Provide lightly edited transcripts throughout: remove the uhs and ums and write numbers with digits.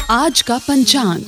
आज का पंचांग।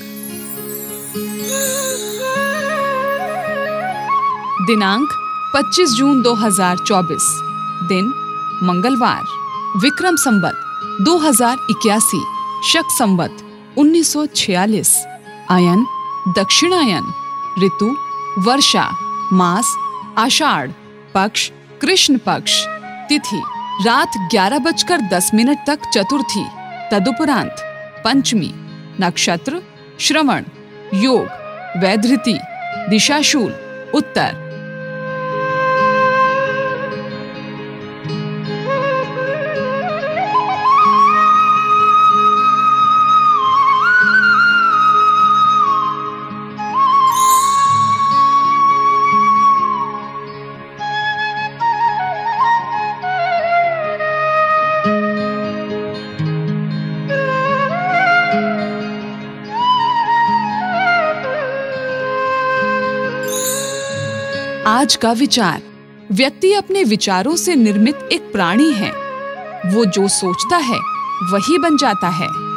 दिनांक 25 जून 2024, दिन मंगलवार, विक्रम संवत 2081, शक संवत 1946, अयन दक्षिणायन, ऋतु वर्षा, मास आषाढ़, पक्ष कृष्ण पक्ष, तिथि रात 11:10 तक चतुर्थी, तदुपरांत पंचमी, नक्षत्र श्रवण, योग वैधृति, दिशाशूल उत्तर। आज का विचार। व्यक्ति अपने विचारों से निर्मित एक प्राणी है। वो जो सोचता है वही बन जाता है।